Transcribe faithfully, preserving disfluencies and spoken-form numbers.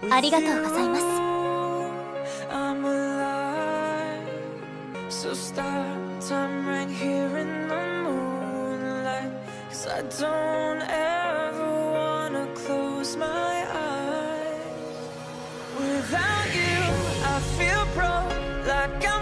ありがとうございます。 I'm alive. So start time right here in the moonlight. 'Cause I don't ever wanna close my eyes. Without you, I feel broke, like I